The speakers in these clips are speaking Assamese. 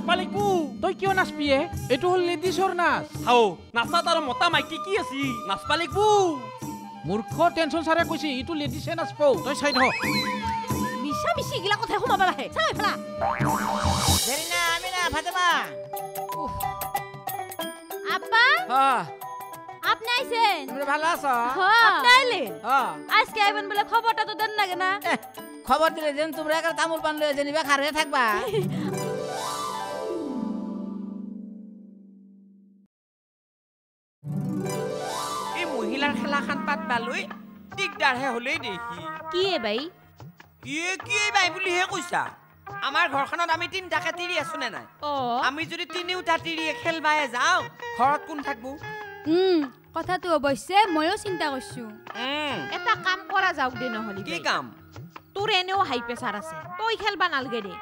নাচবা লাগিব তই কিয় নাচবিয়ে এইটো হল লেডিছৰ নাচ হাও নাচাত আৰু মতা মাইকী কি আছে নাচবা লাগিব মূৰ্খ টেনচন ছাৰে কৈছে ইটো লেডিছে নাচব তই চাই থ মিছা মিছি গিলা কথা সোমাবা লাহে চাই ফেলা জেৰিনা আমিনা ফাতেমা আব্বা হ্যাঁ আপনি আইছেন তোমরা ভালো আছো হ্যাঁ আপনি আইলেন হ্যাঁ আজকে আইবেন বলে খবরটা তো দেন লাগে না খবর দিলে যেন তোমরা একটা তামুল পান লয়ে জেনিবা খারে থাকবা এই মহিলাৰ খেলাখান পাতবা লৈ দিগদাৰহে হলেই দেখি কি এ ভাই কি বাই বুলিহে কৈছা আমাৰ ঘৰখনত আমি তিনিটাকে তিৰি আছো নে নাই আমি যদি তিনিওটা তিৰিয়ে খেলবাই যাওঁ ঘৰত কোন থাকবো কথাটো অৱশ্যে ময়ো চিন্তা কৰিছো এটা কাম কৰা যাওক দে নহলি কি কাম তোৰ এনেও হাই প্ৰেছাৰ আছে তই খেলবা নালগে দে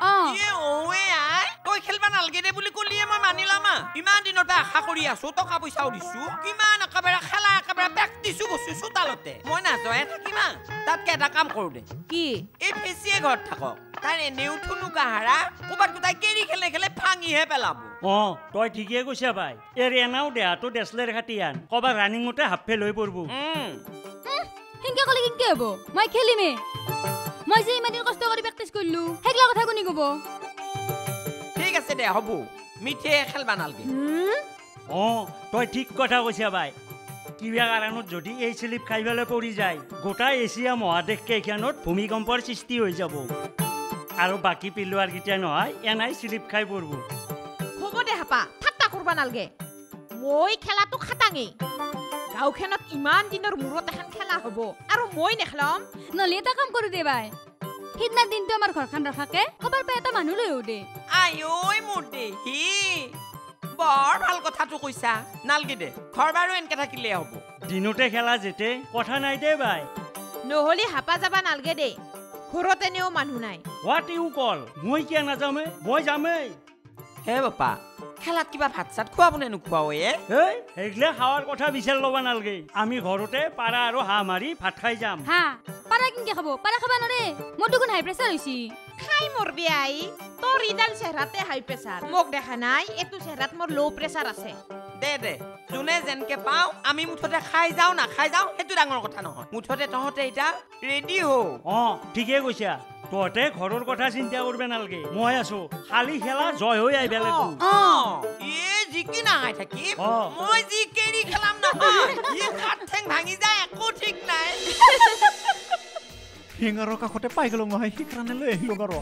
তই খেলবা নালগে দে বুলি কলিয়ে মই মানিলামা ইমান দিনৰ পৰা আশা কৰি আছো টকা পইচাও দিছো কিমান একেবাৰে খেলা একেবাৰে প্ৰেক্টিছো বস্তু চোতালতে মই নাযায় থাকিমা তাতকে এটা কাম কৰো দে কি এই ফেচিয়ে ঘৰত থাকক তাই এনেও থুনু কাহাৰা ক'বাত কোথায় কেৰি খেলে খেলে ভাঙিহে পেলাব তই ঠিকে কৈছা ভাই এর এনাও দেহাটো ডেসলের খাটিয়ান কবা রানিংতে হাফে লৈ পড়ব হিংকে কলে কি হব মই খেলিমে মই যে ইমান দিন কষ্ট কৰি প্ৰেক্টিস কৰিলো হেগলা কথা কোনি কব ঠিক আছে দে হবু মিঠে খেলবা নালগে তই ঠিক কথা কৈছা ভাই কিবা কাৰণত যদি এই স্লিপ খাইবলৈ পৰি যায় গোটা এছিয়া মহাদেশ কেইখনত ভূমিকম্পৰ সৃষ্টি হৈ যাব আৰু বাকি পিলুৱাৰ গিটা নহয় এনাই স্লিপ খাই পৰব হ'ব দে হাপা ঠাট্টা কৰবা নালগে মই খেলাটো খাটাঙে গাঁওখনত ইমান দিনৰ মূৰত এখন খেলা হ'ব আৰু মই নেখলাম নলি এটা কাম কৰো দে ভাই সিদিনা দিনটো আমাৰ ঘৰখন ৰখাকে কবাৰ পে এটা মানুহ লৈ দে আইঐ মোৰ দেহি বৰ ভাল কথাটো কৈছা নালগে দে ঘৰ বাৰু এনকে থাকিলে হ'ব দিনতে খেলা যেতে কথা নাই দে ভাই নহলি হাপা যাবা নালগে দে ঘৰতে নেও মানুহ নাই হোৱাট ইউ কল মই কিয় নাযামে মই যামেই হে বাপা খেলাত কিবা ভাত চাত খুৱাব নে নোখোৱাও সেইগিলা খাৱাৰ কথা বিচাৰ ল'ব নালগে আমি ঘৰতে পাৰা আৰু হাঁহ মাৰি ভাত খাই যাম হা পাৰা কিনকে খাব পাৰা খাবা নৰে মোৰ দুগুণ হাই প্ৰেছাৰ হৈছি খাই মৰবি আই তোৰ ইডাল চেহৰাতে হাই প্ৰেছাৰ মোক দেখা নাই এটো চেহৰাত মোৰ লো প্ৰেছাৰ আছে দে যোনে যেনকে পাও আমি মুঠতে খাই যাও না খাই যাও সেইটো ডাঙৰ কথা নহয় মুঠতে তহঁতে এটা ৰেডি হো ঠিকে কৈছা তহঁতে ঘৰৰ কথা চিন্তা কৰবে নালগে মই আছো খালি খেলা জয় হৈ আহিব লাগিব জিকি নাহাই থাকি মই যি কেৰি খেলাম নহয় ই হাত ঠেং ভাঙি যায় একো ঠিক নাই হিঙাৰৰ কাষতে পাই গলো নহয় সেইকাৰণে লৈ আহিলো বাৰু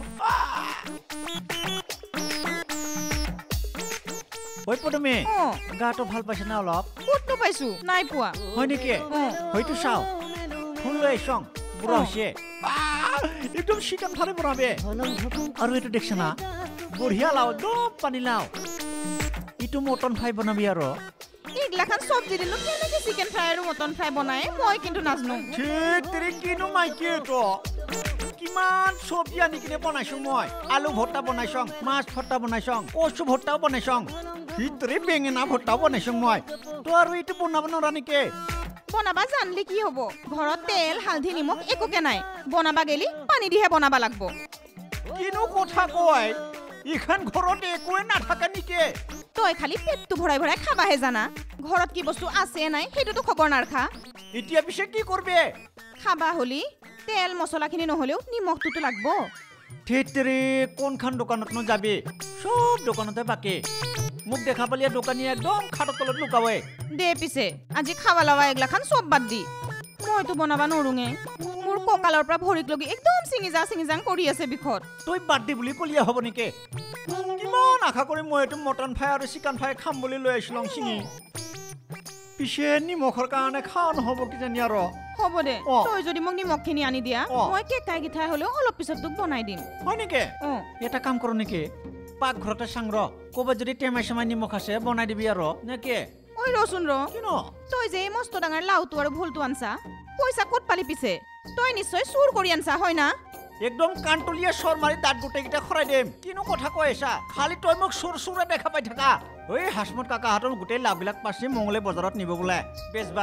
ঐ পদমে গাটো ভাল পাইছে না অলপ ক'তনো পাইছো নাই পোৱা হয় নেকি হয়তো চাও ফোন লৈ আইছং বুঢ়া হৈছে একদম চিকেন ফালে বনাবে আৰু এইটো দেখছ না বঢ়িয়া লাও একদম পানী লাও ইটো মটন ফ্ৰাই বনাবি আৰু এইগিলাখান চব্জি দিলো কেনেকে চিকেন ফ্ৰাই আৰু মটন ফ্ৰাই বনাই মই কিন্তু নাজনো তেৰে কিনো মাইকি তো কিমান চব্জি আনি কিনে বনাইছো মই আলু ভর্তা বনাইছং মাছ ভর্তা বনাইছং কচু ভর্তাও বনাইছং ভিতরে বেঙেনা ভর্তাও বনাইছং মই তো আৰু এইটো বনাব নৰা নেকি বনাবা জানলি কি হব ঘৰত তেল হালধি নিমখ একোকে নাই বনাবা গেলি পানী দিহে বনাবা লাগব কিনো কথা কয় ইখান ঘৰত একোৱে নাথাকে নেকি তই খালি পেটটো ভৰাই ভৰাই খাবাহে জানা ঘৰত কি বস্তু আছে নাই সেইটোতো খবৰ নাৰখা এতিয়া পিছে কি কৰবে খাবা হলি তেল মছলাখিনি নহলেও নিমখটোতো লাগব তেৰে কোনখান দোকানত ন যাবি সব দোকানতে বাকি মুখ দেখা পালিয়া দোকানী একদম খাটৰ তলত লুকাৱে দে পিছে আজি খাবা লৱা এগলাখান সব বাদ দি মইতো বনাবা নৰুঙে মোৰ কঁকালৰ পৰা ভৰিক লগি একদম চিঙিজাং কৰি আছে বিখত তই বাদ দি বুলি কলিয়া হ'ব নেকি কিমান আশা কৰি মই এইটো মটন ফ্ৰাই আৰু চিকেন ফ্ৰাই খাম বুলি লৈ আহিছিলং চিঙি পিছে নিমখৰ কাৰণে খাও নহ'ব কিজানি আৰু হ'ব দে তই যদি মোক নিমখখিনি আনি দিয়া মই কেকাই গিঠাই হ'লেও অলপ পিছত তোক বনাই দিম হয় নেকি এটা কাম কৰো নেকি পাকঘৰতে চাংৰ ক'বাত যদি টেমাই চেমাই নিমখ আছে বনাই দিবি আৰু নেকি ঐ ৰচোন কিনো তই যে মস্ত ডাঙৰ লাউটো আৰু ভুলটো আনছা পইচা ক'ত পালি পিছে তই নিশ্চয় চুৰ কৰি আনছা হয় না একদম কাণ্টলিয়া চৰ মাৰি দাঁত গোটেইকেইটা খৰাই দিম কিনো কথা কৈ আছা খালি তই মোক চুৰে দেখা পাই থাকা ঐ হাসমত কাকাহঁতৰ গোটেই লাভবিলাক পাছি মংগলে বজাৰত নিব বোলে বেচবা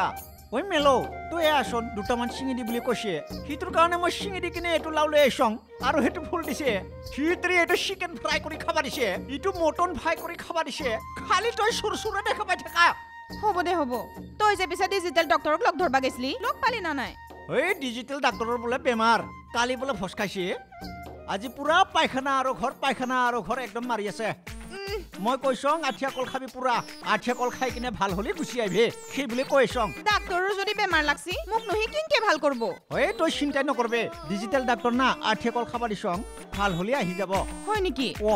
ঐ মেলো তই আসন দুটামান চিঙি দি বুলি কৈছে সিটোৰ কাৰণে মই চিঙি দি কিনে এইটো লাও লৈ আইছং আৰু সেইটো ফুল দিছে সিতৰি এইটো চিকেন ফ্ৰাই কৰি খাবা দিছে ইটো মটন ফ্ৰাই কৰি খাবা দিছে খালি তই সুৰসুৰে দেখা পাই থাকা হ'ব দে হ'ব তই যে পিছে ডিজিটেল ডক্টৰক লগ ধৰবা গৈছিলি লগ পালি না নাই এই ডিজিটেল ডাক্তৰৰ বোলে বেমাৰ কালি বোলে ভস খাইছে আজি পুৰা পায়খানা আৰু ঘৰ একদম মাৰি আছে মই কৈছং আঠিয়া কল খাবি পুৰা আঠিয়া কল খাই কিনে ভাল হলি গুছি আইবে সেই বুলি কৈছং ডাক্তৰৰ যদি বেমাৰ লাগছি মোক নহি কিনকে ভাল করব এই তই চিন্তা নকৰবে ডিজিটেল ডাক্তৰ না আঠিয়া কল খাবা দিছং ভাল হলি আহি যাব হয় নেকি ও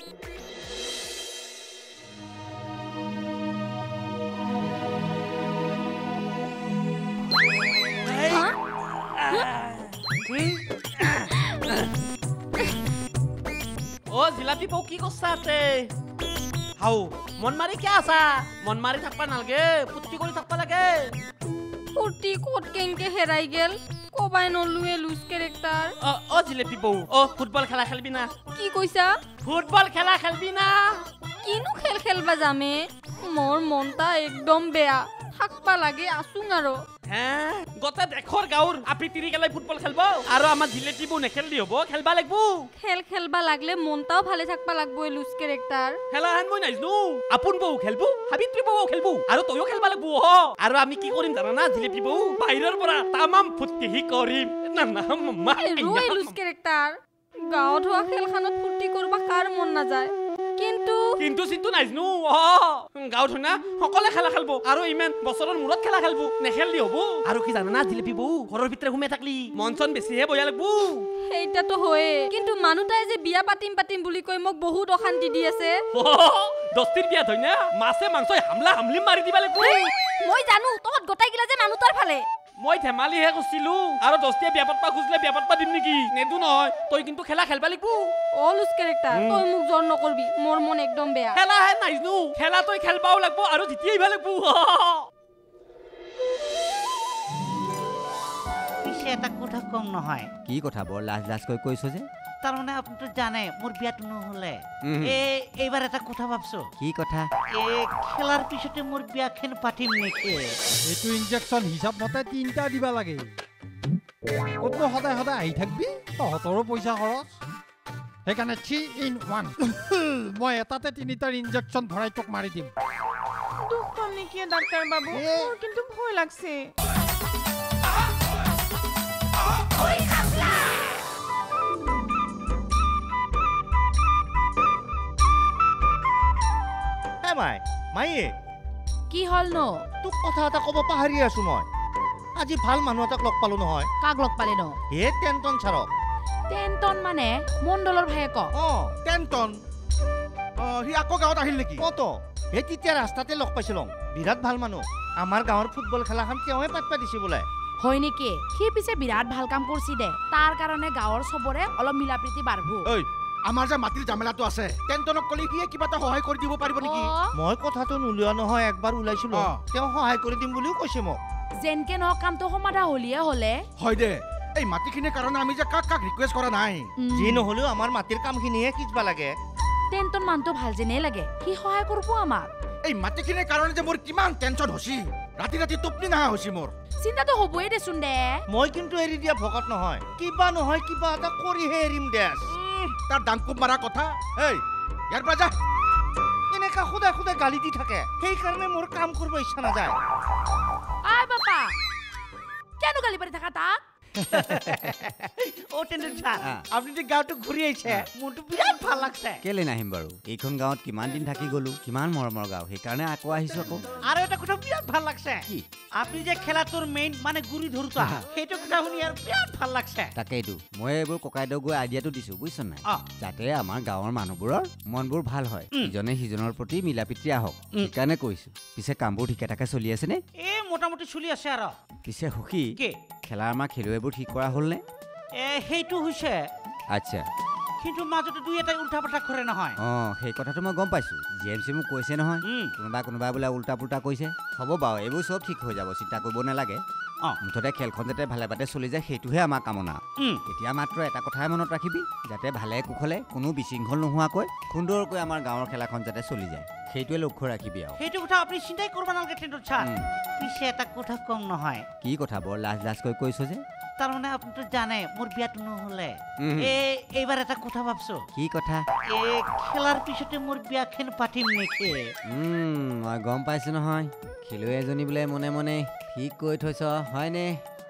ও জিলাপি বৌ কি করছাতে হাও মন মারি কে আসা মন মারি থাকবা নালগে ফুটি করে থাকবা লাগে ফুটি কোট কেনকে হেরাই গেল কবাই নলুয়ে লুজ ক্যারেক্টার ও জিলাপি বৌ ও ফুটবল খেলা খেলবি না কি কইছা ফুটবল খেলা খেলবি না কিনু খেল খেলবা যামে মোর মনটা একদম বেয়া থাকবা লাগে আসুং আরো হ্যাঁ গতে দেখর গাঁর আপনি তিরি গেলে ফুটবল খেলবো আর আমার জিলাপি বৌ নেখেললি হবো খেলবা লাগবো খেল খেলবা লাগলে মনটাও ভালে থাকবা লাগবো এই লুজ ক্যারেক্টার খেলা হেন মই নাইজনো আপন বৌ খেলবো সাবিত্রী বৌ খেলবো আর তইও খেলবা লাগবো আর আমি কি করিম জানা না জিলাপি বৌ বাইরের পরা তামাম ফুটি করিম না না মাম্মা এই লুজ ক্যারেক্টার গাঁৱত হোৱা খেলখনত ফুৰ্তি কৰবা কাৰ মন নাযায় কিন্তু চিন্তু নাইজনো গাঁৱত হয় না সকলে খেলা খেলবো আৰু ইমান বছৰৰ মূৰত খেলা খেলবো নেখেললি হবো আৰু কি জানা না জিলাপি বৌ ঘৰৰ ভিতৰে ঘুমে থাকলি মন চন বেছিহে বয়া লাগবো সেইটাতো হয়ে কিন্তু মানুহটাই যে বিয়া পাতিম বুলি কৈ মোক বহুত অশান্তি দি আছে দস্তিৰ বিয়া হয় না মাছে মাংস হামলি মাৰি দিবা লাগবো মই জানো তহঁত গোটাই গিলা যে মানুহটাৰ ফালে মই ধেমালিহে কৈছিলো আৰু দস্তিয়ে বিয়া পাতবা খুজিলে বিয়া পাতবা দিম নেকি নেদু নহয় তই কিন্তু খেলা খেলবা লাগবো লুজ ক্যারেক্টার তই মোক জোর নকৰবি মোর মন একদম বেয়া খেলা হে নাইজনো খেলা তই খেলবাও লাগবো আৰু জিতি আহিবা লাগবো পিছে এটা কথা কম নহয় কি কথা বৰ লাজ কৈ কৈছো যে তাৰমানে আপুনি তো জানে মোৰ বিয়াটো নহলে এইবাৰ এটা কথা ভাবছো কি কথা খেলাৰ পিছতে মোৰ বিয়াখন পাতিম নেকি এইটো ইনজেকচন হিচাপ মতে 3টা দিবা লাগে কতনো সদায় আহি থাকবি তহঁতৰো পইচা খৰচ সেইকাৰণে 3 in 1 মই এটাতে 3টাৰ ইনজেকচন ভৰাই তোক মাৰি দিম দুখ পাম নেকি ডাক্তার বাবু মোর কিন্তু ভয় লাগছে ওই খাপলা মায়ে কি হল ন তোক কথা এটা কব পাহৰি আছো মই আজি ভাল মানুহ এটাক লগ পালো নহয় কাক লগ পালি ন হে টেনটন ছাৰক টেনটন মানে মণ্ডলৰ ভায়েক টেনটন সি আকৌ গাঁৱত আহিল নেকি কত হে তেতিয়া ৰাস্তাতে লগ পাইছিলো বিৰাট ভাল মানুহ আমাৰ গাঁৱৰ ফুটবল খেলাখন তেওঁহে পাতবা দিছে বোলে হয় নেকি সি পিছে বিৰাট ভাল কাম কৰিছি দে তাৰ কাৰণে গাঁৱৰ সবৰে অলপ মিলা প্ৰীতি বাঢ়বো আমাৰ যে মাটিৰ জামেলাটো আছে টেনটনক কলি কি কিবা এটা সহায় কৰি দিব পাৰিব নেকি মই কথাটো নুলিয়া নহয় একবাৰ ওলাইছিলো তেওঁ সহায় কৰি দিম বুলিও কৈছে মোক যেনকে ন কামটো সমাধা হলিয়ে হলে হয় দে এই মাটিখিনিৰ কাৰণে আমি যে কাক ৰিকুৱেষ্ট কৰা নাই যি নহলেও আমাৰ মাটিৰ কামখিনিহে কিছবা লাগে টেনটন মানটো ভাল যেনে লাগে সি সহায় কৰব আমাক এই মাটিখিনিৰ কাৰণে যে মোৰ কিমান টেনচন হসি ৰাতি টোপনি নাহা হসি মোৰ চিন্তাটো হবই দেচোন দে মই কিন্তু এৰি দিয়া ভকত নহয় কিবা এটা কৰিহে এৰিম দেছ তাৰ ডাংকুব মাৰা কথা এই ইয়াৰ পৰা যা এনেকা সদায় গালি দি থাকে সেইকাৰণে মোৰ কাম কৰিব ইচ্ছা নাযায় আই বাপা কেন গালি পাৰি থাকা তাক ও টেন্ডন ছাৰ আপুনি যে গাঁৱটো ঘূৰি আহিছে মোৰতো বিৰাট ভাল লাগছে কেলে নাহিম বাৰু এইখন গাঁৱত কিমান দিন থাকি গলো কিমান মৰমৰ গাঁও সেইকাৰণে আকৌ আহিছো আকৌ আৰু এটা কথা বিৰাট ভাল লাগছে কি আপুনি যে খেলাটোৰ মেইন মানে গুৰি ধৰোতা সেইটো কথা শুনি আৰু বিৰাট ভাল লাগছে তাকেইতো মই এইবোৰ ককাইদেউ গৈ আইডিয়াটো দিছো বুজিছ নাই যাতে আমাৰ গাঁৱৰ মানুহবোৰৰ মনবোৰ ভাল হয় ইজনে সিজনৰ প্ৰতি মিলা প্ৰীতি আহক সেইকাৰণে কৈছো পিছে কামবোৰ ঠিকে ঠাকে চলি আছে নে মোটামুটি চলি আছে আৰু পিছে সুখী খেলা আমাৰ খেলুৱৈবোৰ ঠিক কৰা হ'লনে সেইটো হৈছে আচ্ছা কিন্তু মাজতে দুই এটা উল্টা পাল্টা কৰে নহয় সেই কথাটো মই গম পাইছো জিএমচি মোক কৈছে নহয় কোনোবা বোলে উল্টা পুল্টা কৈছে হ'ব বাৰু এইবোৰ চব ঠিক হৈ যাব চিন্তা কৰিব নালাগে মুঠতে খেলখন যাতে ভালে পাতে চলি যায় সেইটোহে আমাৰ কামনা এতিয়া মাত্ৰ এটা কথাই মনত ৰাখিবি যাতে ভালে কুশলে কোনো বিশৃংখল নোহোৱাকৈ সুন্দৰকৈ আমাৰ গাঁৱৰ খেলাখন যাতে চলি যায় সেইটোৱে লক্ষ্য ৰাখিবি আৰু সেইটো কথা আপুনি চিন্তাই কৰিব নালাগে টেণ্টন ছাৰ পিছে এটা কথা কম নহয় কি কথা বৰ লাজ কৈছ যে তাৰমানে আপুনিতো জানে মোৰ বিয়াটো নহ'লে এইবাৰ এটা কথা ভাবছো কি কথা খেলাৰ পিছতে মোৰ বিয়াখন পাতিম নেকি মই গম পাইছো নহয় খেলুৱৈ এজনী বোলে মনে মনে ঠিক কৈ থৈছ হয়নে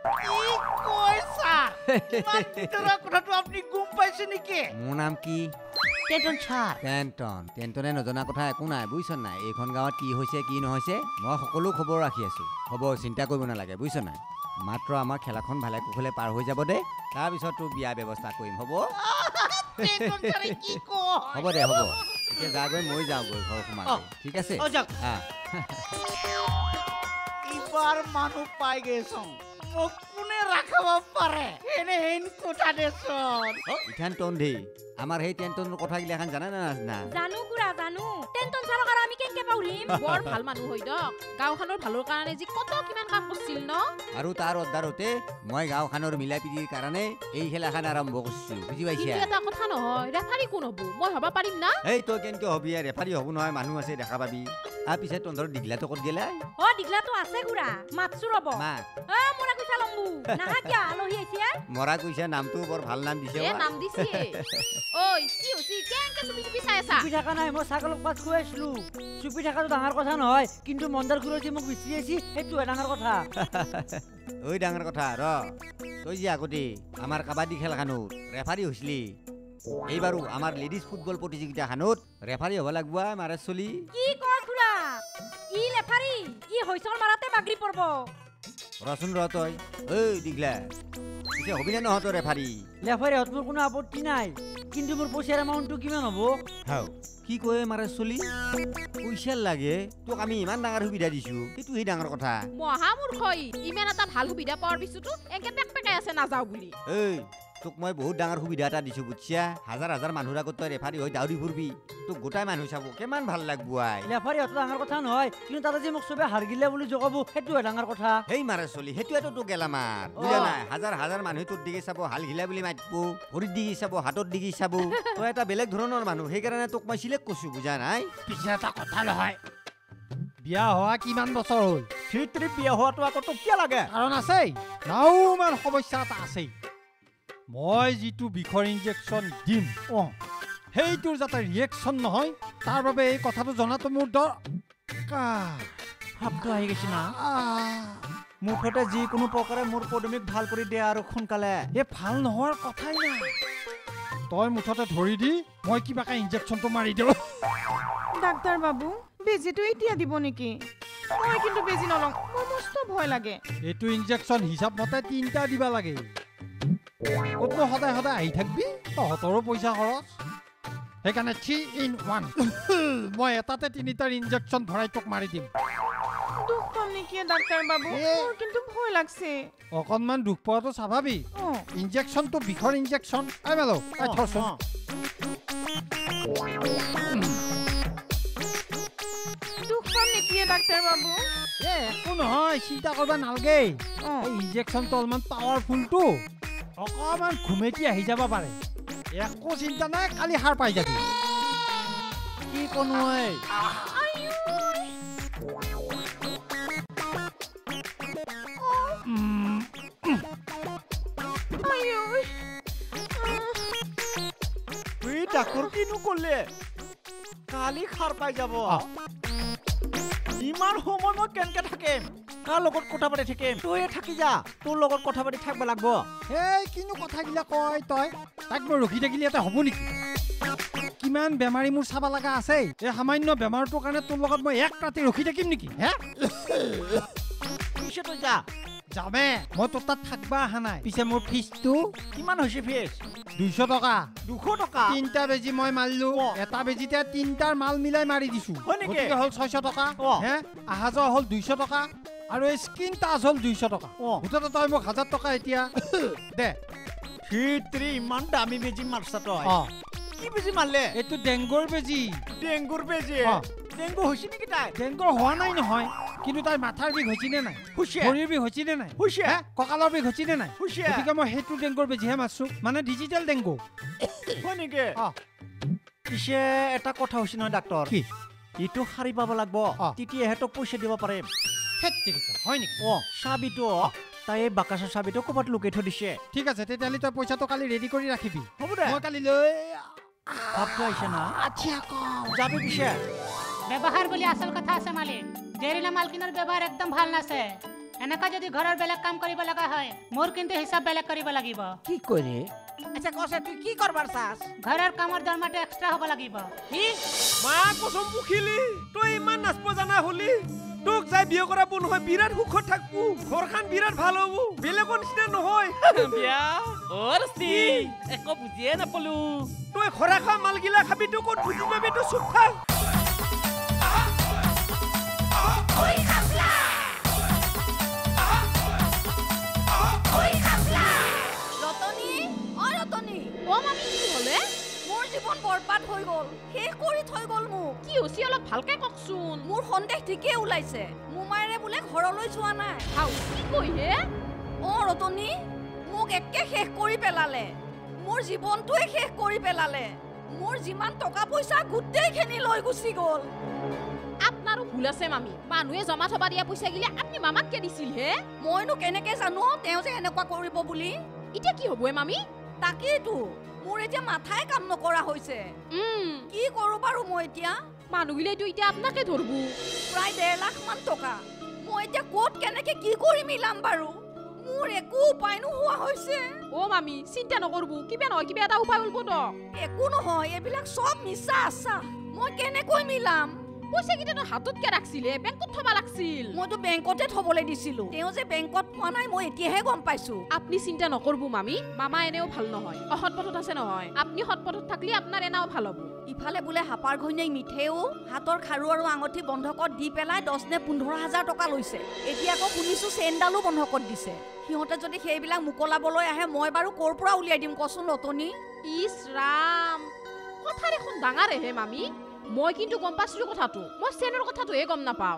মোৰ নাম কি টেণ্টনে নজনা কথা একো নাই বুজিছ নাই এইখন গাঁৱত কি হৈছে কি নহৈছে মই সকলো খবৰ ৰাখি আছো হ'ব চিন্তা কৰিব নালাগে বুজিছ নাই মাত্ৰ আমাৰ খেলাখন ভালে কুশলে পাৰ হৈ যাব দে তাৰপিছত তোৰ বিয়া ব্যৱস্থা কৰিম হ'ব হ'ব দে হ'ব এতিয়া যাগৈ মই যাওঁগৈ ঘৰ সোমাই ঠিক আছে এইবাৰ মানুহ পাই গৈছোঁ মোক কোনে ৰাখাব পাৰে এনে হেন কথা দেচোন ইখান টন্ধি আমাৰ সেই টেণ্টনৰ কথাগিলা এখন জানা না নাজনা জানো গুৰা জানো টেণ্টন ছাৰক আৰু আমি কেনেকে পাহৰিম বৰ ভাল মানুহ হৈ দক গাঁওখনৰ ভালৰ কাৰণে যি কত কিমান কাম কৰিছিল ন আৰু তাৰ অৰ্ডাৰতে মই গাঁওখনৰ মিলা প্ৰীতিৰ কাৰণে এই খেলাখন আৰম্ভ কৰিছো বুজি পাইছা এটা কথা নহয় ৰেফাৰী কোন হ'ব মই হ'ব পাৰিম না এই তই কেনেকে হবি ৰেফাৰী হ'ব নহয় মানুহ আছে দেখা পাবি আর পিছে তন্দর ডিগলাটো কত গেলা ও ডিগলাটো আছে গুড়া মাতছু রব মা আ মোরা কইছা লম্বু নাহা কিয়া আলহি আইছে মরা কইছা নামটো বৰ ভাল নাম দিছে এ নাম দিছে ওই কি হসি কেনকে সুবি চাই আছা সুবি থাকা নাই মই ছাগলক পাত খুৱাইছিলো সুবি থাকাটো ডাঙৰ কথা নহয় কিন্তু মন্দাৰ খুৰজি মোক বিচি আছি এটো ডাঙৰ কথা ওই ডাঙৰ কথা ৰ তই যে আগতে আমাৰ কাবাডী খেলখানত ৰেফাৰী হৈছিলি এইবাৰো আমাৰ লেডিজ ফুটবল প্ৰতিযোগিতাখনত ৰেফাৰী হ'ব লাগব মাৰে চলি কি কয় খুৰা ই ৰেফাৰী ই হৈছল মাৰাতে বাগৰি পৰব ৰচোন ৰ তই এই দিগলা পিছে হবি না নহত ৰেফাৰী ৰেফাৰী হত মোৰ কোনো আপত্তি নাই কিন্তু মোৰ পইচাৰ এমাউণ্টটো কিমান হ'ব হাও কি কয় মাৰে চলি পইচা লাগে তোক আমি ইমান ডাঙৰ সুবিধা দিছো এইটো হি ডাঙৰ কথা মহা মূৰ্খই ইমান এটা ভাল সুবিধা পাৱাৰ পিছতো একে পেকপেকাই আছে নাযাও বুলি এই তোক মই বহুত ডাঙৰ সুবিধা এটা দিছো বুঝছা হাজাৰ হাজাৰ মানুহৰ আগত তই ৰেফাৰী হৈ দাউৰি ফুৰবি তোক গোটাই মানুহ চাব কিমান ভাল লাগব আই ৰেফাৰী হত ডাঙৰ কথা নহয় কিন্তু তাতে যে মোক সবে হাৰ গিলে বুলি জকাব সেইটো ডাঙৰ কথা হেই মাৰে চলি হেতুৱেটো তো গেলা মাৰ বুজা নাই হাজাৰ হাজাৰ মানুহ তোৰ দিগি চাব হাল গিলা বুলি মাতবো ভৰিত দিগি চাব হাতত দিগি চাব তই এটা বেলেগ ধৰণৰ মানুহ সেই কাৰণে তোক মই সিলেক্ট কৰিছো বুজা নাই পিছে এটা কথা নহয় বিয়া হোৱা কিমান বছৰ হ'ল ফিটৰি বিয়া হোৱাটো আকৌ তোক কিয় লাগে কাৰণ আছে নাওমান সমস্যা এটা আছে মই যিটো বিষৰ ইনজেকশ্যন দিম সেইটোৰ যাতে ৰিয়েকশ্যন নহয় তাৰ বাবে এই কথাটো জনাটো মোৰ ভাবটো আহি গৈছে না মুঠতে যিকোনো প্ৰকাৰে মোৰ পদমিক ভাল কৰি দিয়ে আৰু সোনকালে এই ভাল নোহোৱাৰ কথাই নাই তই মুঠতে ধৰি দি মই কিবাকে ইনজেকশ্যনটো মাৰি দিওঁ ডাক্তাৰ বাবু বেজিটো এতিয়া দিব নেকি মই কিন্তু বেজি নলওঁ মোৰ মস্ত ভয় লাগে এইটো ইনজেকশ্যন হিচাপ মতে 3টা দিবা লাগে কত সদায় সদায় আহি থাকবি তহঁতৰো পইচা খৰচ সেইকাৰণে 3 in 1 মই এটাতে 3টাৰ ইনজেকশ্যন ভৰাই তোক মাৰি দিম দুখ পাম নেকি ডাক্তাৰ বাবু মোৰ কিন্তু ভয় লাগছে অকণমান দুখ পোৱাটো স্বাভাৱিক ইনজেকশ্যনটো বিষৰ ইনজেকশ্যন আই মেলো আই থৰচোন দুখ পাম নেকি ডাক্তাৰ বাবু একো নহয় চিন্তা কৰিব নালাগে এই ইনজেকশ্যনটো অলপমান পাৱাৰফুলটো অকণমান ঘুমেটি আহি যাব পাৰে একো চিন্তা নাই কালি সাৰ পাই যাবি কি কোনো ডাক্তৰ কিনো ক'লে কালি সাৰ পাই যাব ইমান সময় মই কেনেকে থাকিম কাৰ লগত কথা পাতি থাকিম তই থাকি যা তোৰ লগত কথা পাতি থাকিব লাগিব এই কিনো কথাগিলা কয় তই তাক মই ৰখি থাকিলে এটা হ'ব নেকি কিমান বেমাৰী মোৰ চাব লগা আছে এই সামান্য বেমাৰটোৰ কাৰণে তোৰ লগত মই এক ৰাতি ৰখি থাকিম নেকি হে পিছে তই যা যামে মই তোৰ তাত থাকবা অহা নাই পিছে মোৰ ফিজটো কিমান হৈছে ফিজ 200 টকা 200 টকা 3টা বেজি মই মাৰিলো এটা বেজিতে 3টাৰ মাল মিলাই মাৰি দিছো গতিকে হ'ল 600 টকা হে আহা যোৱা হ'ল 200 টকা আৰু এই স্কিন টাচ হ'ল 200 টকা মুঠতে তই মোক 1000 টকা এতিয়া দে ফিটৰি ইমান দামী বেজি মাৰছা তই কি বেজি মাৰলে এইটো ডেংগুৰ বেজি ডেংগু হৈছে নেকি তাই ডেংগুৰ হোৱা নাই নহয় কিন্তু তাই মাথাৰ বিষ হৈছে নে নাই শৰীৰ বিষ হৈছে নে নাই কঁকালৰ বিষ হৈছে নে নাই গতিকে মই সেইটো ডেংগুৰ বেজিহে মাৰছো মানে ডিজিটেল ডেংগু হয় নেকি পিছে এটা কথা হৈছে নহয় ডাক্তৰ কি ইটো শাৰী পাব লাগিব তেতিয়াহে তোক পইচা দিব পাৰিম হয় নেকি চাবিটো তাই এই বাকাচৰ চাবিটো ক'ৰবাত লুকাই থৈ দিছে ঠিক আছে তেতিয়াহ'লে তই পইচাটো কালি ৰেডি কৰি ৰাখিবি হ'ব দে মই কালি লৈ ভাবটো আহিছে না যাবি পিছে ব্যৱহাৰ বুলি আচল কথা আছে মালিক জেৰিলা মালকিনৰ ব্যৱহাৰ একদম ভাল নাছে এনেকা যদি ঘৰৰ বেলেগ কাম কৰিব লগা হয় মোৰ কিন্তু হিচাপ বেলেগ কৰিব লাগিব কি কৰে আচ্ছা কছে তুই কি করবার চাস ঘৰৰ কামৰ দৰমাটো এক্সট্ৰা হ'ব লাগিব কি মা কসম পুখিলি তই ইমান নাচব জানা হলি তোক যাই বিয়া কৰা বন হয় বিৰাট সুখত থাকবো ঘৰখান বিৰাট ভাল হ'ব বেলেগৰ নিচিনা নহয় বিয়া অৰস্তি একো বুজিয়ে নাপালো তই খৰা খা মালগিলা খাবি তো ক'ত বুজি পাবি তো চুপ থাক Oi Khapla! Oi Khapla! Rotoni, o Rotoni. O mami কি হলে? মোৰ জীৱন বৰবাদ হৈ গল। শেষ কৰি থৈ গল মোক। কি হৈছে অলপ ভালকে ককচোন। মোৰ সন্দেহ ঠিকে ওলাইছে। মুমাইৰে বোলে ঘৰলৈ যোৱা নাই। হাউ কি কই হে? o Rotoni, মোক একে শেষ কৰি পেলালে। মোৰ জীৱনটোৱে শেষ কৰি পেলালে। মোৰ যিমান টকা পইচা গুটেইখিনি লৈ গুচি গল। আপনাৰো ভুল আছে মামি মানুহে জমা থবা দিয়া পইচা গিলে আপনি মামাক কে দিছিল হে মইনো কেনেকে জানো তেওঁ যে এনেকুৱা কৰিব বুলি ইটা কি হ'ব মামি তাকেইতো মোৰ এতিয়া মাথাই কাম নকৰা হৈছে কি কৰো বাৰু মই এতিয়া মানুহগিলেটো এতিয়া আপনাকে ধৰবু প্ৰায় 1.5 লাখ মান টকা মই এতিয়া ক'ত কেনেকে কি কৰি মিলাম বাৰু মোৰ একো উপায় নোহোৱা হৈছে ও মামি চিন্তা নকৰবু কিবা নহয় কিবা এটা উপায় উলব ন একো নহয় এইবিলাক সব মিছা আছা মই কেনেকৈ মিলাম পইচা কিটা হাতত কে ৰাখছিলে বেংকত থবা লাগছিল মইতো বেংকতে থবলৈ দিছিলো তেওঁ যে বেংকত পোৱা নাই মই এতিয়াহে গম পাইছো আপনি চিন্তা নকৰবু মামি মামা এনেও ভাল নহয় অহত পথত আছে নহয় আপনি হত পথত থাকলি আপনাৰ এনাও ভাল হ'ব ইফালে বোলে হাপাৰ ঘৈণীয়ে মিঠেও হাতৰ খাৰু আৰু আঙঠি বন্ধকত দি পেলাই 10 নে 15,000 টকা লৈছে এতিয়া আকৌ শুনিছো চেণ্ডালো বন্ধকত দিছে সিহঁতে যদি সেইবিলাক মুকলাবলৈ আহে মই বাৰু ক'ৰ পৰা উলিয়াই দিম কচোন ৰতনী ইস ৰাম কথা দেখোন ডাঙাৰে হে মামি মই কিন্তু গম পাছিলো কথাটো মই চেনৰ কথাটো হে গম নাপাও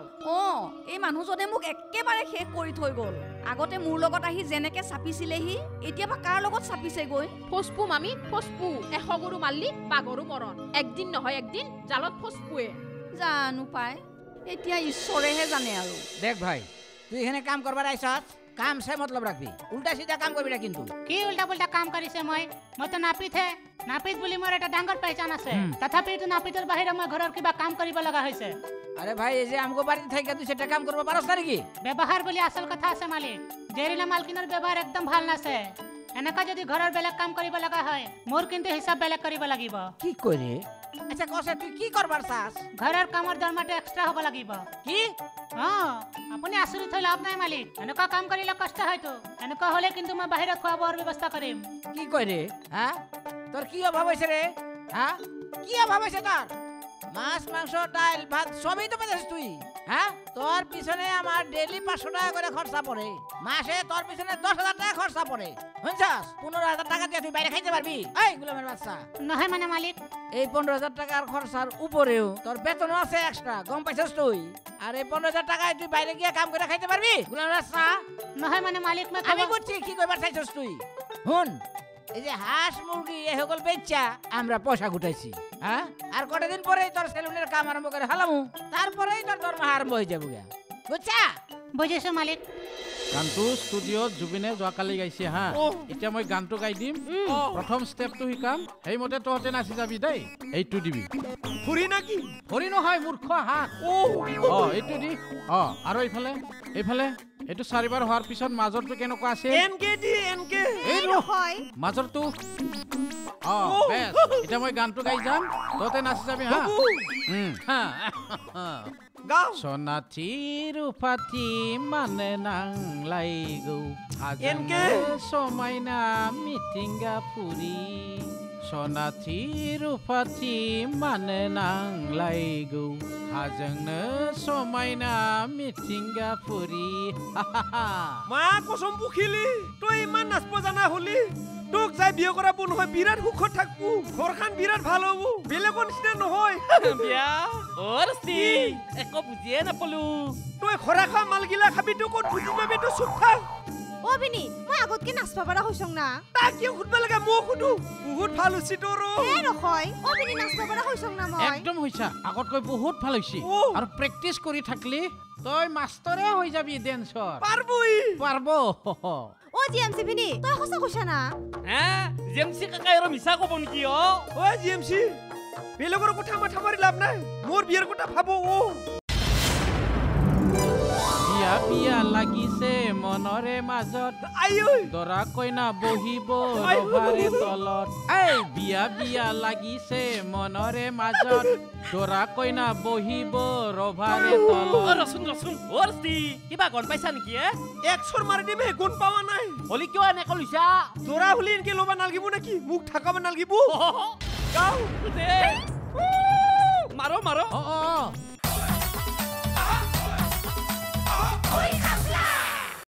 এই মানুহজনে মোক একেবাৰে শেষ কৰি থৈ গল আগতে মোৰ লগত আহি যেনেকে চাপিছিলেহি এতিয়াবা কাৰ লগত চাপিছে গৈ ফসপু মামি ফসপু এশ গৰু মাল্লি বাগৰু মৰণ একদিন নহয় একদিন জালত ফসপুৱে জানো পাই এতিয়া ঈশ্বৰেহে জানে আৰু দেখ ভাই তুই এখানে কাম করবার আইছস কাম সে मतलब রাখবি উল্টা সিধা কাম করবি না কিন্তু কি উল্টা পুল্টা কাম কৰিছে মই তো নাপিত হে নাপিত বুলি মোৰ এটা ডাঙৰ পহচান আছে তথাপি তো নাপিতৰ বাহিৰে মই ঘৰৰ কিবা কাম কৰিব লগা হৈছে আরে ভাই এই যে আমগো বাড়িতে থাকি তুই সেটা কাম করব পারছ না কি ব্যৱহাৰ বুলি আচল কথা আছে মালিক জেৰিলা মালকিনৰ ব্যৱহাৰ একদম ভাল নাছে এনেকা যদি ঘৰৰ বেলেগ কাম কৰিব লগা হয় মোৰ কিন্তু হিচাপ বেলেগ কৰিব লাগিব কি কৰে আচ্ছা কসে তুই কি করবার চাস ঘৰৰ কামৰ দৰমাটো এক্সট্ৰা হ'ব লাগিব কি আপুনি আচৰিত হৈ লাভ নাই মালিক এনেকা কাম কৰিলে কষ্ট হয়তো এনেকা হলে কিন্তু মই বাহিৰত খোৱা বোৱাৰ ব্যৱস্থা কৰিম কি কৰে হ্যাঁ তোর কি অভাব হইছে রে হ্যাঁ কি অভাব হইছে তোর মাছ মাংস ডাল ভাত সবই তো পেয়েছিস তুই হ্যাঁ তোর পিছনে আমার ডেইলি 500 টাকা করে খরচা পড়ে মাসে তোর পিছনে 10,000 টাকা খরচা পড়ে বুঝছস 15,000 টাকা দিয়ে তুই বাইরে খাইতে পারবি এই গোলামের বাচ্চা নহয় মানে মালিক এই 15,000 টাকার খরচার উপরেও তোর বেতন আছে এক্সট্রা গম পাইছস তুই আর এই 15,000 টাকায় তুই বাইরে গিয়ে কাম করে খাইতে পারবি গোলামের বাচ্চা নহয় মানে মালিক আমি বুঝছি কি কইবার চাইছস তুই হুন এই যে হাঁস মুরগি এ সকল বেচা আমরা পয়সা গুটাইছি হ্যাঁ আর কটা দিন পরেই তোর সেলুনের কাম আরম্ভ করে হালামু তারপরেই তোর দরমা আরম্ভ হয়ে যাবো বুঝছা বুঝিছো মালিক গানটো ষ্টুডিঅ'ত জুবিনে যোৱাকালি গাইছে হা এতিয়া মই গানটো গাই দিম প্ৰথম ষ্টেপটো শিকাম সেইমতে তহঁতে নাচি যাবি দেই এইটো দিবি ফুৰি নাকি ফুৰি নহয় মূৰ্খ হাত এইটো দি আৰু এইফালে এইফালে এইটো 4বাৰ হোৱাৰ পিছত মাজৰটো কেনেকুৱা আছে এনকে দি এনকে এই নহয় মাজৰটো বেছ এতিয়া মই গানটো গাই যাম তহঁতে নাচি যাবি হা সোনাথি রূপাথি মানে নাংলাইগো হাজেনকে সমাইনা মিটিঙ্গা ফুরি সোনাথি রূপাথি মানে নাংলাইগো হাজেননো সমাইনা মিটিঙ্গা ফুরি মা কসম পুখিলি তই ইমান নাচব জানা হলি তোক যাই বিয়া কৰা বন হয় বিৰাট সুখত থাকবো ঘৰখান বিৰাট ভাল হ'ব বেলেগৰ নিচিনা নহয় বিয়া অৰস্তি একো বুজিয়ে নাপালো তই খৰা খা মালগিলা খাবি তো ক'ত বুজি পাবি তো চুপ থাক ও বিনি মই আগতকে নাচবা পাৰা হৈছং না তাক কিয় খুদবা লাগে মই খুদু বহুত ভাল হৈছে তোৰ এ নখয় ও বিনি নাচবা পাৰা হৈছং না মই একদম হৈছা আগতকৈ বহুত ভাল হৈছে আৰু প্ৰেক্টিচ কৰি থাকলি তই মাষ্টৰে হৈ যাবি ডেন্সৰ পাৰব ও জিএমসি বিনি তই হসা কৈছা না জিএমসি কাকাই আৰু মিছা ক'ব নেকি ও জিএমসি বেলেগৰ কথা মাথা মাৰি লাভ নাই মোৰ বিয়াৰ কথা ভাবো বিয়া বিয়া লাগিছে মনৰে মাজত দৰা কইনা বহিব ৰভাৰে তলত এই বিয়া বিয়া লাগিছে মনৰে মাজত দৰা কইনা বহিব ৰভাৰে তলত ৰচোন ওৰস্তি কিবা গণ পাইছা নেকি এক চৰ মাৰি দিমে গুণ পাৱা নাই হলি কিয় এনেকৈ লৈছা দৰা হলি এনেকৈ ল'বা নালগিব নেকি মোক ঠাকাব নালগিব গাও মাৰো অ